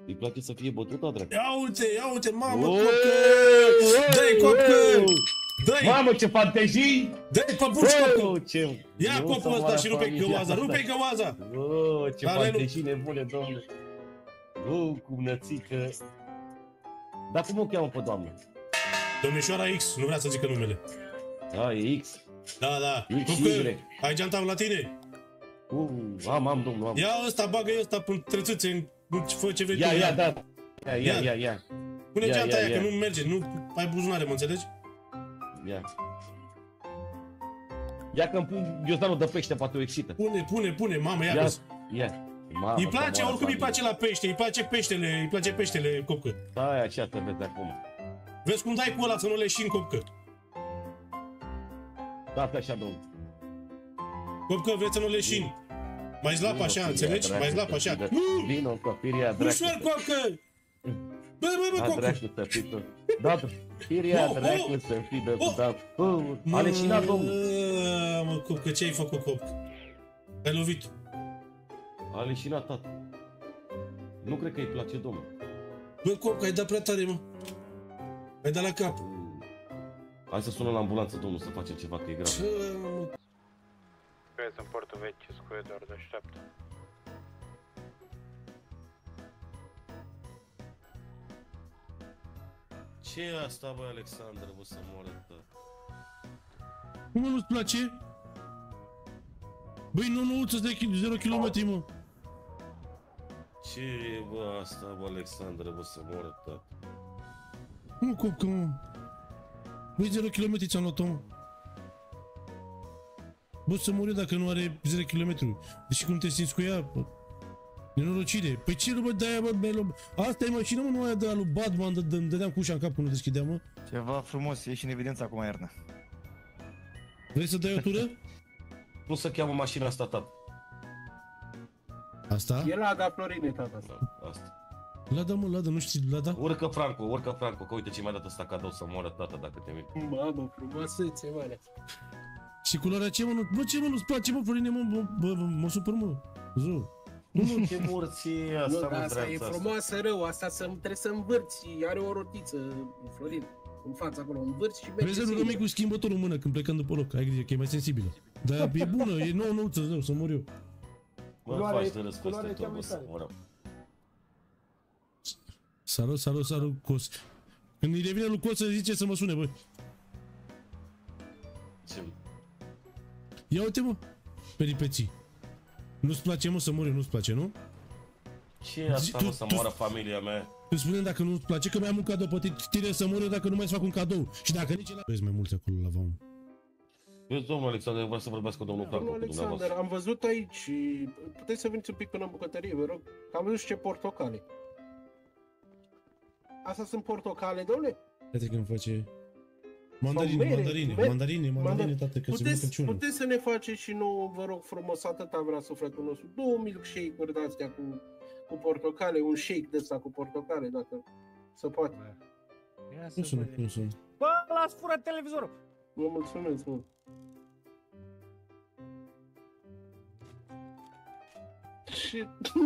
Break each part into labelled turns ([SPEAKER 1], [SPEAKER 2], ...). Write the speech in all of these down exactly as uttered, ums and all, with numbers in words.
[SPEAKER 1] Îi place să fie bătută, dracu.
[SPEAKER 2] Ia uite, ia uite, mamă, copcă! Dă-i, copcă! Dă-i!
[SPEAKER 1] Mamă, ce fantezii!
[SPEAKER 2] Dă-i, păpuși, copcă!
[SPEAKER 1] Ce...
[SPEAKER 2] Ia copul ăsta și rupe-i găoaza, rupe-i găoaza!
[SPEAKER 1] Oh, ce fantezii nebune, domnule! Oh, cum nățică! Dar cum o cheamă pe doamnă?
[SPEAKER 2] Domnișoara X, nu vrea să zică numele.
[SPEAKER 1] Da, e X.
[SPEAKER 2] Da, da.
[SPEAKER 1] X,
[SPEAKER 2] Copcă,
[SPEAKER 1] Y.
[SPEAKER 2] ai geantam la tine?
[SPEAKER 1] Uh, am, am, domnul, am.
[SPEAKER 2] Ia ăsta, bagă-i ăsta între țâțe, fă ce vrei tu.
[SPEAKER 1] Ia, ia, da. Ia, ia, ia, ia.
[SPEAKER 2] Pune geanta aia, că nu merge, nu ai buzunare, mă înțelegi?
[SPEAKER 1] Ia. Ia că-mi pun ghiozdanul de pește, poate o excită.
[SPEAKER 2] Pune, pune, pune, mamă, ia.
[SPEAKER 1] Ia, ia. Mamă,
[SPEAKER 2] îi place, oricum îi place la pește, îi place peștele, îi place peștele, copcă.
[SPEAKER 1] Da, așa te vezi acum.
[SPEAKER 2] Vezi cum dai cu ăla să nu leși în copcă.
[SPEAKER 1] Da, pe așa, domnul.
[SPEAKER 2] Copcă, vreți să nu leși. Mai zlap așa, înțelegi? Mai zlap așa.
[SPEAKER 1] Vino, copiria, dracu.
[SPEAKER 2] Ușor, copcă! Bă, bă, bă, copcă!
[SPEAKER 1] Dracu să fii tu. Da, copiria, dracu să fii de tu, da. A leșinat, domnul.
[SPEAKER 2] Mă, copcă, ce ai făcut, copcă? Ai lovit.
[SPEAKER 1] A leșinat, tată. Nu cred că îi place, domnul.
[SPEAKER 2] Bă, copcă, ai dat prea tare, mă. Ai dat la cap.
[SPEAKER 1] Hai să sunăm la ambulanță, domnul, să facem ceva, că e grav.
[SPEAKER 2] Ce, mă?
[SPEAKER 3] Scuieți în portul vechi, scuie doar de așteaptă.
[SPEAKER 1] Ce e asta, băi, Alexandru, vă să moară, tă?
[SPEAKER 2] Cum nu-ți place? Băi, nu, nu, ți-ți dai zero kilometri, mă.
[SPEAKER 1] Ce e, bă, asta, bă, Alexandru, vă să moară, tă?
[SPEAKER 2] Nu, copcă, mă. Băi, zero kilometri ți-am luat-o, mă. Bă, să mor eu dacă nu are zero kilometri. Deși cum te simți cu ea? Nenorocire. Păi ce, bă, de-aia, bă, bă, asta e mașina, mă, nu aia de la lui Batman, îmi dădeam cu ușa în cap când o deschideam, mă.
[SPEAKER 4] Ceva frumos, ieși în evidență acum, Iarna.
[SPEAKER 2] Vrei să dai o tură?
[SPEAKER 1] Cum se cheamă mașina asta, tată?
[SPEAKER 2] Asta?
[SPEAKER 5] E Lada Florine, tata.
[SPEAKER 1] Asta.
[SPEAKER 2] Lada, mă, Lada, nu știi Lada?
[SPEAKER 1] Urcă Franco, urcă Franco, că uite ce mi-a dat ăsta cadou să moară, tată, dacă te miri.
[SPEAKER 5] Mamă, frumoasățe, mă.
[SPEAKER 2] Și culoarea ce, mă, nu, bă, ce, mă, nu-ți place, mă, Florine, mă, bă, bă, bă, mă supăr, mă, zău.
[SPEAKER 1] Nu, mă, ce morți e asta,
[SPEAKER 5] nu,
[SPEAKER 1] mă,
[SPEAKER 5] asta e frumoasă rău, asta să, trebuie să învârți, are o rotiță, Florin, în fața acolo, învârți și mergi.
[SPEAKER 2] Vezi să nu rămâi cu schimbătorul în mână când plecăm după loc, ai grijă că e mai sensibilă. Dar e bună, e nouă nouță, zău, să mor eu.
[SPEAKER 1] Mă faci de râs peste tot, bă, să morăm.
[SPEAKER 2] Salut, salut, salut, Cos. Când îi revine lui Cos să zice să mă sune, bă.
[SPEAKER 1] Ce?
[SPEAKER 2] Ia uite, mă, peripeții. Nu-ți place, mă, să mor eu, nu-ți place, nu?
[SPEAKER 1] Ce e asta,
[SPEAKER 2] tu,
[SPEAKER 1] mă, să
[SPEAKER 2] tu,
[SPEAKER 1] moară familia mea?
[SPEAKER 2] Îmi spune dacă nu-ți place, că mi-am un cadou pe tine să mor eu dacă nu mai-ți fac un cadou. Și dacă nici ăla... Vezi mai mulți acolo la vam.
[SPEAKER 1] Vezi, domnul Alexandru, vreau să vorbească cu domnul Franco, cu
[SPEAKER 5] Alexandru,
[SPEAKER 1] dumneavoastră.
[SPEAKER 5] am văzut aici, puteți să veniți un pic până în bucătărie, vă rog? Am văzut și ce portocale. Asta sunt portocale, domnule?
[SPEAKER 2] Uite că îmi face... Mandarine,
[SPEAKER 5] mere,
[SPEAKER 2] mandarine,
[SPEAKER 5] mere,
[SPEAKER 2] mandarine, mandarine, tată, că se
[SPEAKER 5] puteți,
[SPEAKER 2] Crăciunul.
[SPEAKER 5] puteți să ne faceți și nu, vă rog frumos, atâta vrea sufletul nostru. Două milkshake-uri de-astea cu, cu portocale, un shake de ăsta cu portocale, dacă se poate.
[SPEAKER 2] Nu sună, nu sună.
[SPEAKER 4] Bă, las fură televizorul!
[SPEAKER 5] Vă mulțumesc, mă. Ce...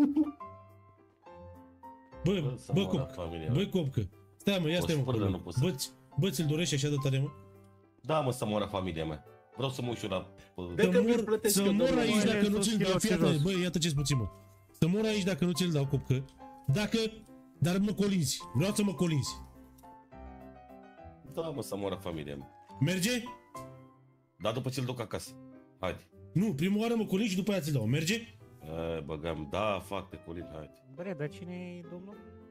[SPEAKER 2] Bă, bă, copcă, bă, copcă. Stai, mă, ia stai, mă, bă, bă, ți-l dorești așa de tare, mă?
[SPEAKER 1] Da, mă, să moară familia mea. Vreau să mă uiți la...
[SPEAKER 2] Să mor, să mor aici dacă nu ți-l dau, fii atent, bă, iată ce-ți puțin, mă. Să mor aici dacă nu ți-l dau, copcă. Dacă, dar mă colinzi, vreau să mă colinzi.
[SPEAKER 1] Da, mă, să moară familia mea.
[SPEAKER 2] Merge?
[SPEAKER 1] Da, după ce-l duc acasă. Haide.
[SPEAKER 2] Nu, prima oară mă colinzi și după aia ți-l dau, merge?
[SPEAKER 1] E, băgam, da, fac te colin, haide.
[SPEAKER 4] Bre, dar cine e domnul?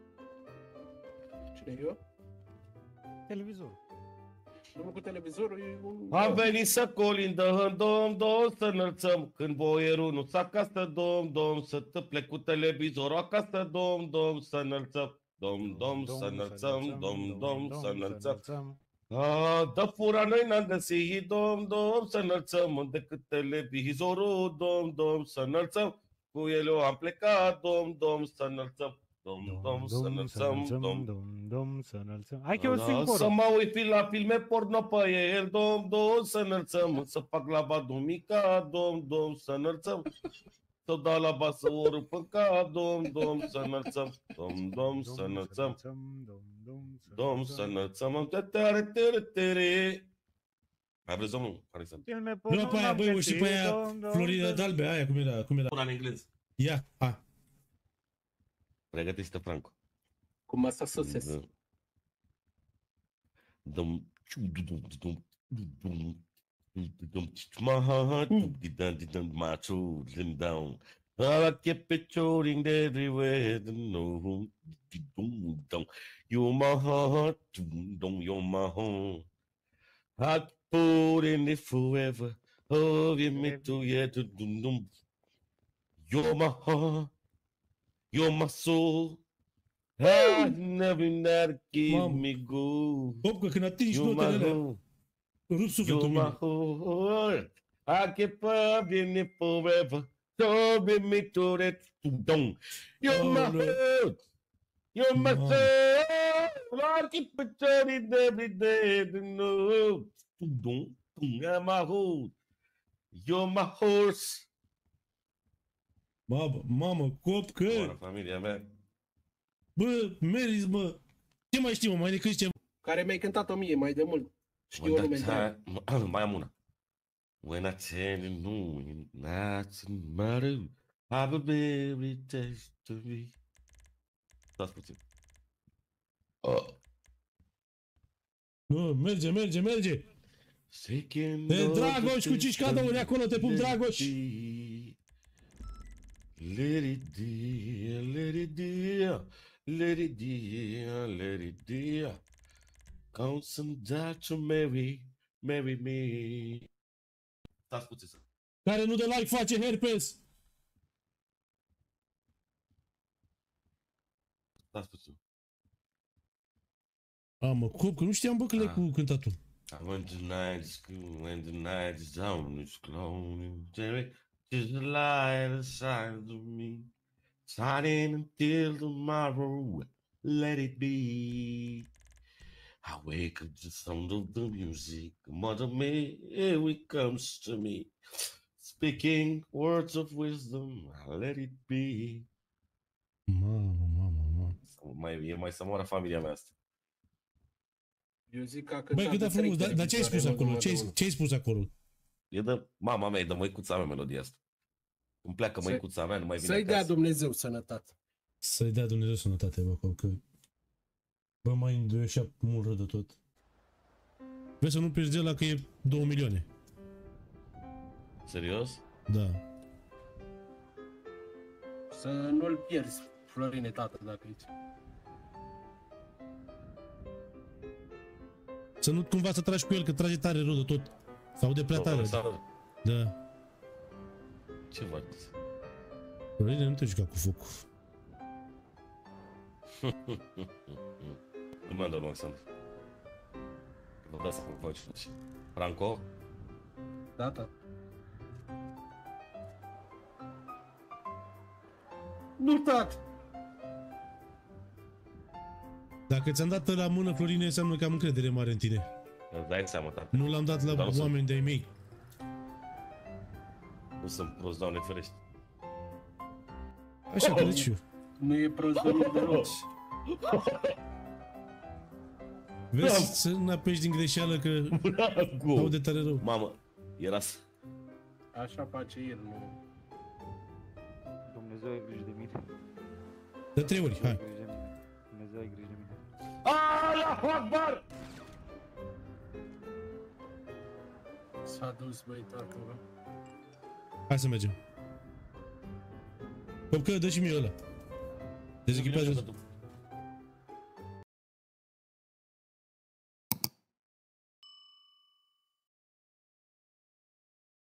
[SPEAKER 5] Cine eu?
[SPEAKER 4] Televizorul.
[SPEAKER 5] Domnul cu televizorul e un...
[SPEAKER 1] Am venit să colin, dăm, dom, dom, să înălțăm. Când boierul nu s acasă, dom, dom, să te plec cu televizorul acasă, dom, dom, să înălțăm. Dom, dom, să înălțăm, dom, dom, să înălțăm. A, dă fura, noi n-am găsit, dom, dom, să înălțăm. Decât televizorul, dom, dom, să înălțăm. Cu el eu am plecat, dom, dom, să înălțăm. Dom, dom, să înălțăm, dom,
[SPEAKER 4] dom, să înălțăm. Hai că eu simt
[SPEAKER 1] să mă uit la filme porno pe el, dom, dom, să înălțăm. Să fac la Badu Mica, dom, dom, să înălțăm. Să dau la basă o rupă ca dom, dom, să înălțăm, dom, dom, să înălțăm, dom, să înălțăm, tătare, tere, tere. Mai vreți, domnul? Care să
[SPEAKER 2] Nu, pe aia, băi, o și pe aia, Florida Dalbe, aia, cum era, cum era?
[SPEAKER 1] pun în engleză.
[SPEAKER 2] Ia, a.
[SPEAKER 1] Pregătește, Franco.
[SPEAKER 5] Cum asta sosesc.
[SPEAKER 1] Dom, dum, dum, dum, dum, my heart, dum, dum, my children down. I kept it chorting everywhere, no, dum, dum. You're my heart, dum, dum, you're my home. I put in it forever, oh, you me to yeah, dum, dum. You're my heart, you're my soul. I never not give
[SPEAKER 2] Mamă.
[SPEAKER 1] me go.
[SPEAKER 2] Hop, că când atingi
[SPEAKER 1] You're
[SPEAKER 2] notele
[SPEAKER 1] my
[SPEAKER 2] alea,
[SPEAKER 1] home.
[SPEAKER 2] rup sufletul
[SPEAKER 1] You're
[SPEAKER 2] mine.
[SPEAKER 1] my heart. I keep up in it forever. So be me to that dong. You're
[SPEAKER 2] Oh,
[SPEAKER 1] my
[SPEAKER 2] no.
[SPEAKER 1] heart. You're my
[SPEAKER 2] Mom.
[SPEAKER 1] soul. I keep it turning every day. No. Dong. You're my heart. You're my horse.
[SPEAKER 2] Mamă, mamă, cop, că...
[SPEAKER 1] Bună, familia mea.
[SPEAKER 2] Bă, meriți, mă. Ce mai știi, mă, mai decât ceva?
[SPEAKER 5] Care mi-ai cântat-o mie mai de mult. Știu o
[SPEAKER 1] When
[SPEAKER 5] lume
[SPEAKER 1] I
[SPEAKER 5] întreagă.
[SPEAKER 1] tell- mai am una. When I tell you no, it's not matter. I will be every taste to me. Stați puțin. Oh.
[SPEAKER 2] Nu, merge, merge, merge.
[SPEAKER 1] Seeking
[SPEAKER 2] Te
[SPEAKER 1] all the
[SPEAKER 2] Dragoș, cu cinci cadouri acolo, te pup,
[SPEAKER 1] let it
[SPEAKER 2] Dragoș.
[SPEAKER 1] be. Let it be, let it be, let it be, let it be. Count some down to marry, marry me. Stați puțin să...
[SPEAKER 2] Care nu de like face herpes.
[SPEAKER 1] Stați puțin.
[SPEAKER 2] A, mă, cop, că nu știam, bă, că le
[SPEAKER 1] Ah.
[SPEAKER 2] cu cântatul.
[SPEAKER 1] I went to night school when the night is down, it's clone. Just the light inside of me, shining until tomorrow. Let it be. I wake up to the sound of the music. Mother Mary comes to me, speaking words of wisdom. Let it be.
[SPEAKER 2] Mamă, mamă, mamă.
[SPEAKER 1] Mai, e mai să moară familia mea asta.
[SPEAKER 5] Eu zic că a
[SPEAKER 2] Băi,
[SPEAKER 5] cântat
[SPEAKER 2] cât
[SPEAKER 5] de
[SPEAKER 2] a
[SPEAKER 5] trei
[SPEAKER 2] frumos, dar da, ce ai spus
[SPEAKER 5] televizoare, nu
[SPEAKER 2] acolo? Ce
[SPEAKER 5] numai de
[SPEAKER 2] ai,
[SPEAKER 5] unul.
[SPEAKER 2] ce ai spus acolo?
[SPEAKER 1] E de mama mea, e de măicuța mea melodia asta. Îmi pleacă
[SPEAKER 5] Să-
[SPEAKER 1] măicuța mea, nu mai vine
[SPEAKER 5] Să-i dea
[SPEAKER 1] acasă.
[SPEAKER 5] Dumnezeu sănătate.
[SPEAKER 2] Să-i dea Dumnezeu sănătate, bă, cop, că... Bă, mai înduioșea mult rău de tot. Vezi să nu pierzi ăla că e două milioane.
[SPEAKER 1] Serios?
[SPEAKER 2] Da.
[SPEAKER 5] Să nu-l pierzi, Florine, tată, dacă ești.
[SPEAKER 2] Să nu cumva să tragi cu el, că trage tare rău de tot. Sau de prea tare.
[SPEAKER 1] Sau-
[SPEAKER 2] Da.
[SPEAKER 1] Ce faci?
[SPEAKER 2] Florine, nu te juca cu focul.
[SPEAKER 1] Nu mi-am dat, Alexandru. Vă dați cum faci. Franco?
[SPEAKER 5] Da, tată. Nu, tată!
[SPEAKER 2] Dacă ți-am dat la mână, Florine, înseamnă că am încredere mare în tine.
[SPEAKER 1] Îți dai seama, tată.
[SPEAKER 2] Nu l-am dat la
[SPEAKER 1] Dar nu sunt-
[SPEAKER 2] oameni de-ai mei.
[SPEAKER 1] Nu sunt prost, Doamne ferește.
[SPEAKER 2] Așa cred și eu.
[SPEAKER 5] Nu e prost domnul deloc.
[SPEAKER 2] Vezi să nu apeși din greșeală că
[SPEAKER 1] Bravo!
[SPEAKER 2] aude tare rău.
[SPEAKER 1] Mamă, era să...
[SPEAKER 5] Așa face el, nu.
[SPEAKER 3] Dumnezeu ai grijă de mine.
[SPEAKER 2] De trei ori, hai.
[SPEAKER 3] Dumnezeu ai grijă de mine. Dumnezeu ai grijă de mine.
[SPEAKER 1] Allahu Akbar!
[SPEAKER 5] S-a dus băiatul.
[SPEAKER 2] Hai să mergem. Păi că dă și mie ăla. Dezechipează.
[SPEAKER 1] Vine și